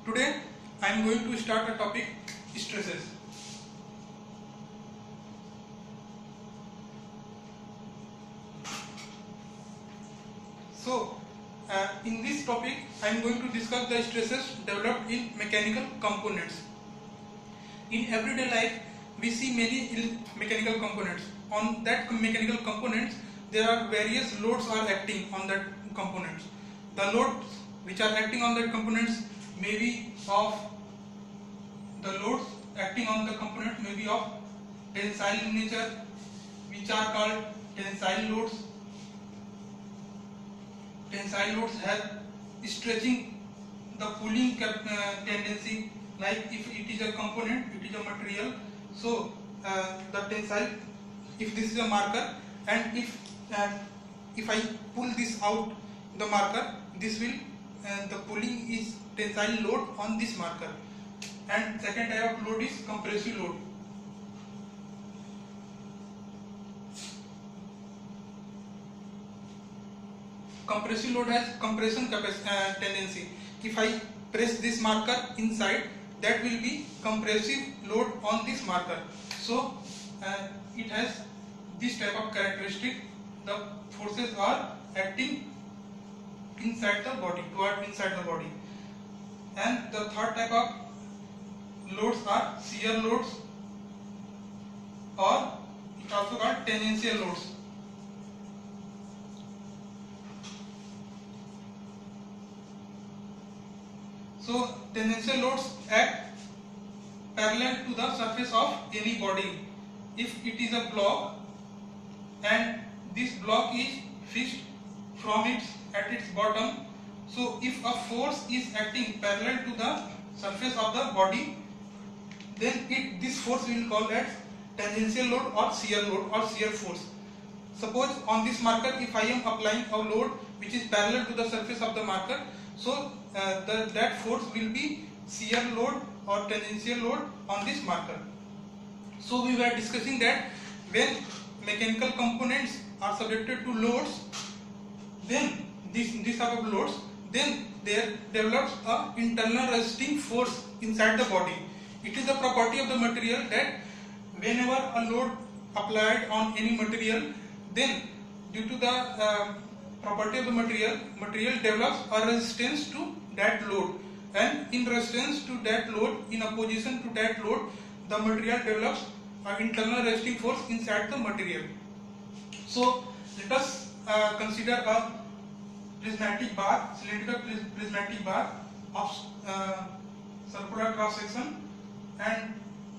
Today I am going to start a topic, stresses. So in this topic I am going to discuss the stresses developed in mechanical components. In everyday life we see many mechanical components. On that mechanical components there are various loads are acting on that components. The loads which are acting on that components may be of tensile in nature, which are called tensile loads. Tensile loads have stretching the pulling tendency, like if it is a component, it is a material. So the tensile, if this is a marker, and if I pull this out the marker, this will the pulling is tensile load on this marker. And second type of load is compressive load. Compressive load has compression tendency. If I press this marker inside, that will be compressive load on this marker. So it has this type of characteristic. The forces are acting inside the body, inside the body. And the third type of loads are shear loads, or it is also called tangential loads. So tangential loads act parallel to the surface of any body. If it is a block and this block is fixed at its bottom, so if a force is acting parallel to the surface of the body, then this force we will call as tangential load or shear force. Suppose on this marker, if I am applying a load which is parallel to the surface of the marker, so that force will be shear load or tangential load on this marker. So we were discussing that when mechanical components are subjected to loads, then this type of loads, then there develops a internal resisting force inside the body. It is a property of the material that whenever a load applied on any material, then due to the property of the material develops a resistance to that load, and in resistance to that load, in opposition to that load, the material develops an internal resisting force inside the material. So let us consider a prismatic bar, cylindrical prismatic bar of circular cross section, and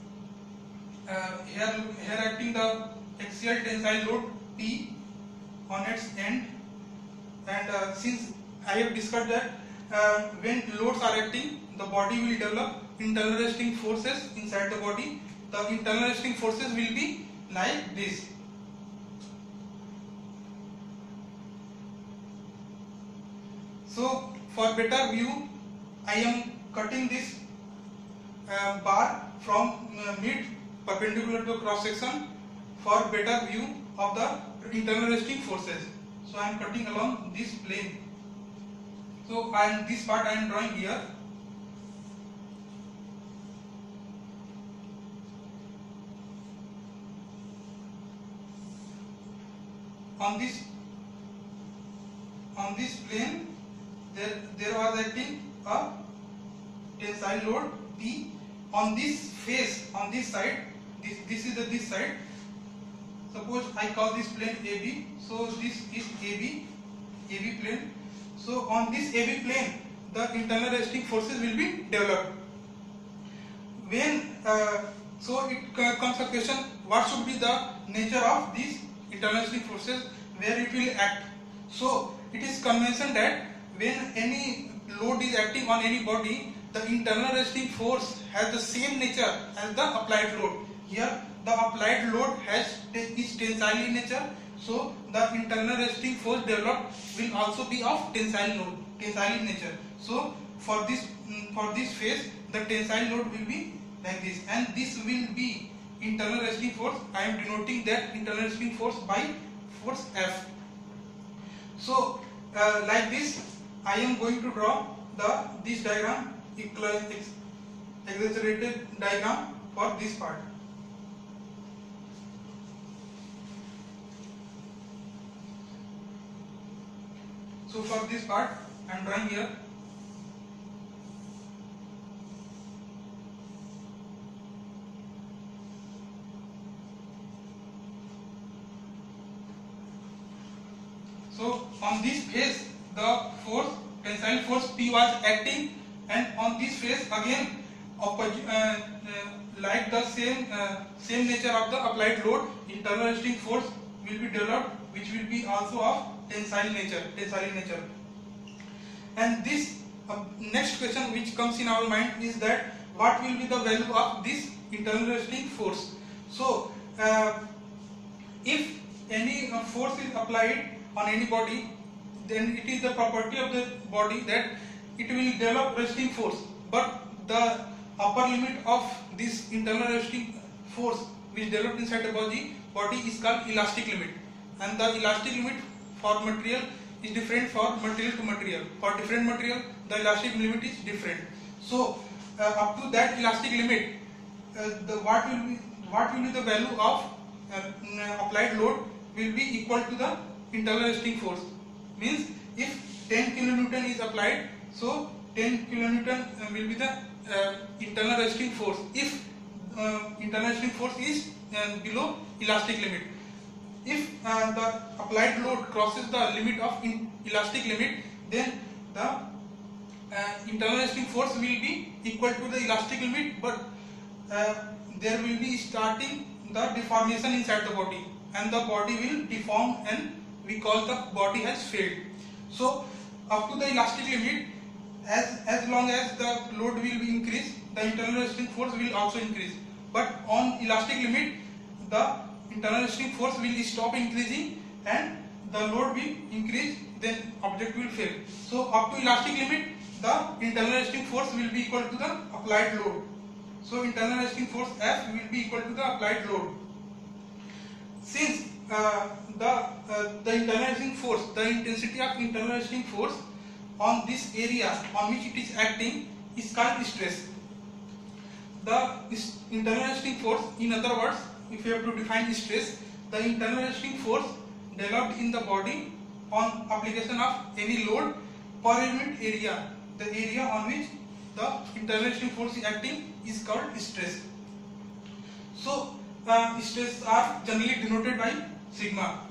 here acting the axial tensile load P on its end. And since I have discussed that when loads are acting, the body will develop internal resisting forces inside the body. The internal resisting forces will be like this. So for better view, I am cutting this bar from mid perpendicular to cross section for better view of the internal resisting forces. So I am cutting along this plane. So this part I am drawing here. On this plane there was acting a tensile load P. On this face, on this side, this is this side. Suppose I call this plane AB. So this is AB plane. So on this AB plane, the internal resisting forces will be developed. When so it comes a question, what should be the nature of these internal resisting forces, where it will act. So it is convention that when any load is acting on any body, the internal resisting force has the same nature as the applied load. Here the applied load is tensile in nature, so the internal resisting force developed will also be of tensile in nature. So for this phase, the tensile load will be like this, and this will be internal resisting force. I am denoting that internal resisting force by force F. So like this, I am going to draw this diagram exaggerated diagram for this part. So for this part I am drawing here. So on this face the force, tensile force P was acting, and on this face again like the same nature of the applied load, internal resisting force will be developed, which will be also of tensile nature. And this next question which comes in our mind is that what will be the value of this internal resisting force. So if any force is applied on any body, then it is the property of the body that it will develop resisting force, but the upper limit of this internal resisting force which developed inside the body is called elastic limit, and the elastic limit for material is different for material to material. For different material the elastic limit is different. So up to that elastic limit, what will be the value of applied load will be equal to the internal resisting force. Means if 10 kilonewton is applied, so 10 kilonewton will be the internal resisting force if internal resisting force is below elastic limit. If the applied load crosses the limit of elastic limit, then the internal resisting force will be equal to the elastic limit, but there will be starting the deformation inside the body, and the body will deform and we call the body has failed. So up to the elastic limit, as long as the load will be increased, the internal resisting force will also increase, but on elastic limit the internal resisting force will stop increasing and the load will increase, then object will fail. So up to elastic limit the internal resisting force will be equal to the applied load. So internal resisting force F will be equal to the applied load. Since the internal resisting force, the intensity of internal resisting force on this area on which it is acting is called stress. The internal resisting force, in other words, if you have to define stress, the internal resisting force developed in the body on application of any load per unit area, the area on which the internal resisting force is acting is called stress. So stresses are generally denoted by sigma,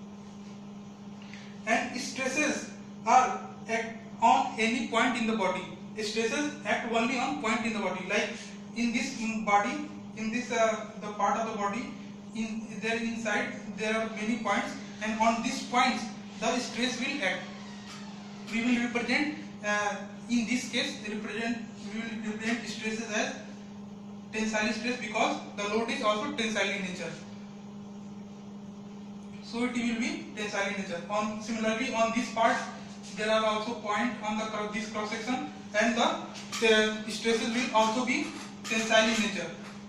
and stresses are act on any point in the body. Stresses act only on point in the body, like in this body, in this the part of the body, inside there are many points, and on these points the stress will act. We will represent in this case we will represent stresses as tensile stress because the load is also tensile in nature. So it will be tensile in nature. Similarly on this part there are also points on this cross section, and the stresses will also be tensile in nature.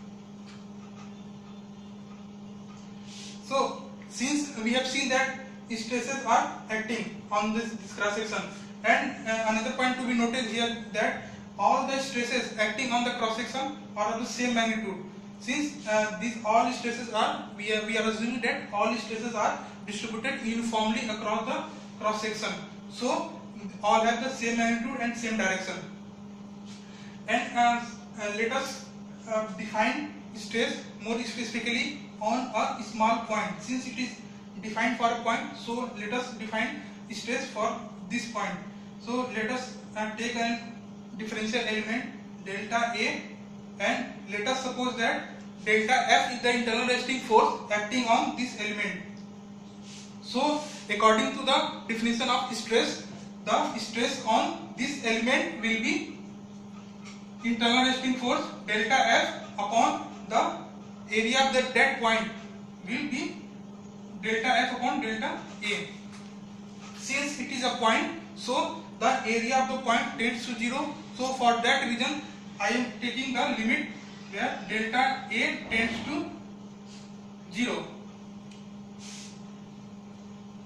So since we have seen that stresses are acting on this cross section, and another point to be noted here that all the stresses acting on the cross section are of the same magnitude. Since these all stresses are, we are assuming that all stresses are distributed uniformly across the cross section. So all have the same magnitude and same direction. And let us define stress more specifically on a small point. Since it is defined for a point, so let us define stress for this point. So let us take a differential element delta A, and let us suppose that delta F is the internal resisting force acting on this element. So according to the definition of stress, the stress on this element will be internal resisting force delta F upon the area of that point will be delta F upon delta A. Since it is a point, so the area of the point tends to 0. So for that reason I am taking the limit where delta A tends to 0.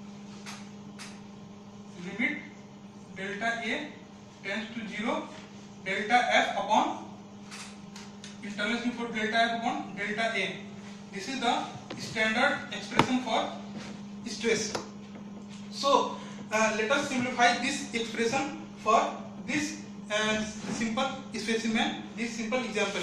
Limit delta A tends to 0 delta F upon internal resting force delta F upon delta A. This is the standard expression for stress. So let us simplify this expression for this simple specimen, this simple example.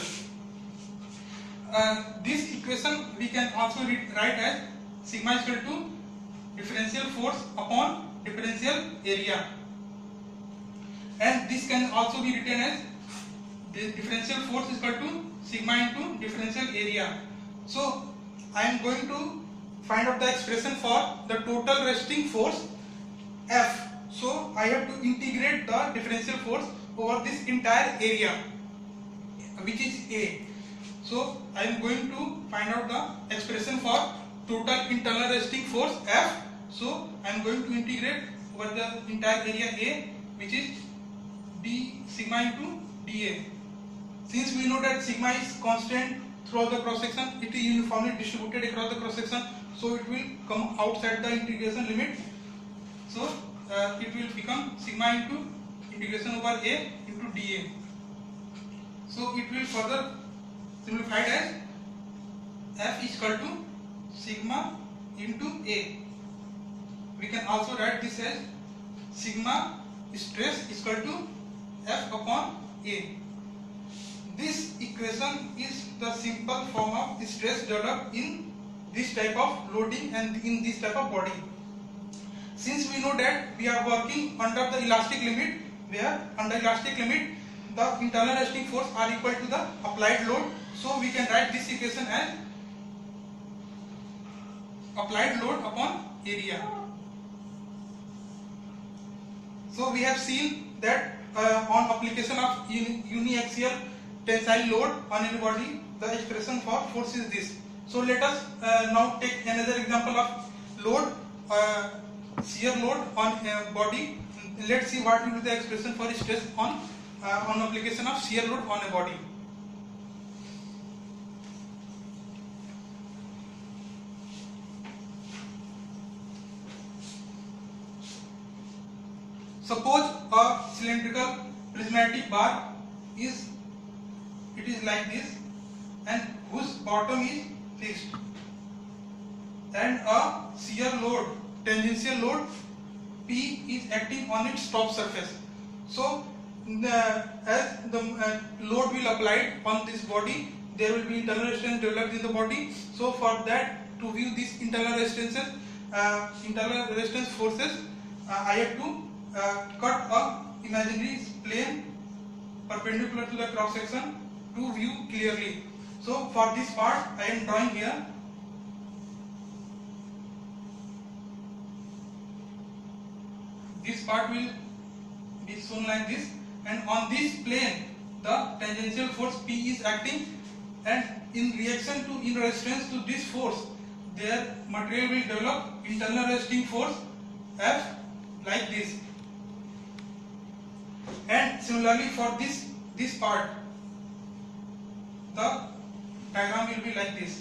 This equation we can also write as sigma is equal to differential force upon differential area, and this can also be written as the differential force is equal to sigma into differential area. So I am going to find out the expression for the total resting force F. So I have to integrate the differential force over this entire area, which is A. So I am going to find out the expression for total internal resting force F. So I am going to integrate over the entire area A, which is d sigma into dA. Since we know that sigma is constant throughout the cross section, it is uniformly distributed across the cross section, so it will come outside the integration limit. So it will become sigma into integration over A into dA. So it will further simplified as F is equal to sigma into A. We can also write this as sigma stress is equal to F upon A. This equation is the simple form of stress developed in this type of loading and in this type of body. Since we know that we are working under the elastic limit, where under elastic limit the internal resting force are equal to the applied load, so we can write this equation as applied load upon area. So we have seen that on application of uniaxial tensile load on any body, the expression for force is this. So let us now take another example of load, shear load on a body. Let's see what will be the expression for stress on application of shear load on a body. Suppose a cylindrical prismatic bar is like this, and whose bottom is fixed, and a shear load, tangential load P is acting on its top surface. So as the load will apply on this body, there will be internal resistance developed in the body. So for that, to view these internal resistances, internal resistance forces, I have to cut a imaginary plane perpendicular to the cross section to view clearly. So for this part I am drawing here. This part will be shown like this, and on this plane the tangential force P is acting, and in reaction to, in resistance to this force, their material will develop internal resting force F like this. And similarly for this part, the diagram will be like this.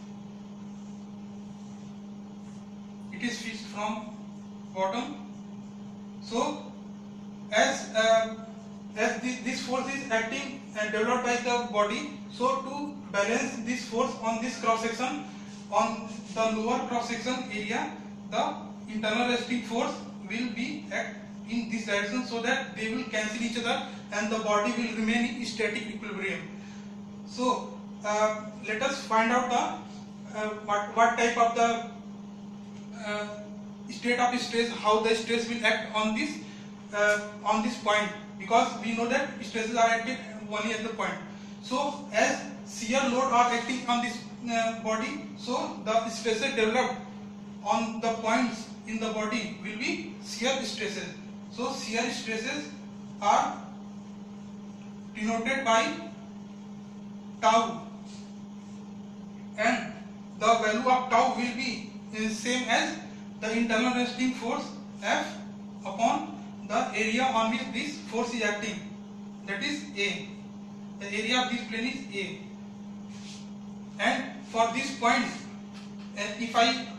It is fixed from bottom. So as this force is acting and developed by the body, so to balance this force on this cross section, on the lower cross section area, the internal resting force will be act in this direction, so that they will cancel each other and the body will remain in static equilibrium. So let us find out the what type of the state of stress, how the stress will act on this point, because we know that stresses are acting only at the point. So as shear load are acting on this body, so the stresses developed on the points in the body will be shear stresses. So shear stresses are denoted by tau, and the value of tau will be same as the internal resting force F upon the area on which this force is acting, that is A. The area of this plane is A. And for this point, if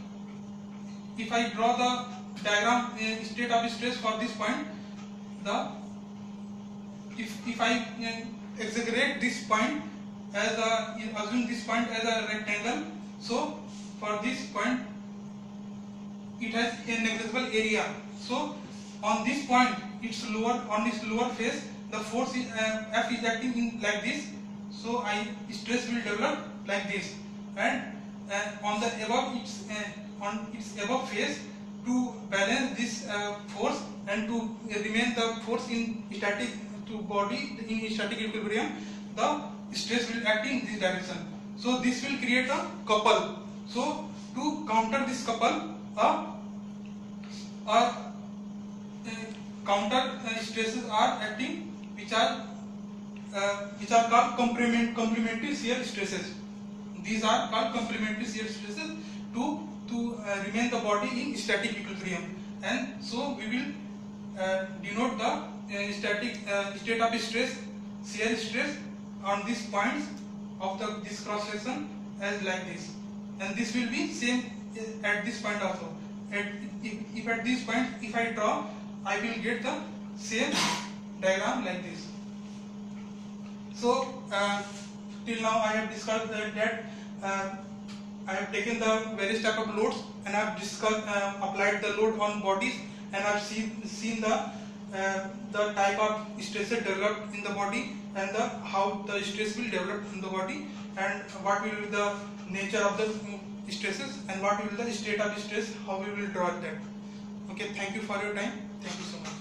I draw the diagram state of stress for this point, the if I exaggerate this point as assume this point as a rectangle, so for this point it has a negligible area. So on this point, its lower face, the force is F is acting in like this. So stress will develop like this, and on the above on its above face, to balance this force and to remain the force in static to body in static equilibrium, the stress will act in this direction. So this will create a couple. So to counter this couple, counter stresses are acting, which are called complementary shear stresses. These are called complementary shear stresses to remain the body in static equilibrium. And so we will denote the state of stress, shear stress on these points of this cross section as like this. And this will be same at this point also. If at this point, if I draw, I will get the same diagram like this. So till now I have discussed that I have taken the various type of loads, and I have applied the load on bodies, and I have seen the type of stresses developed in the body, and how the stress will develop in the body, and what will be the nature of the stresses, and what will be the state of stress, how we will draw that. Okay, thank you for your time. Thank you so much.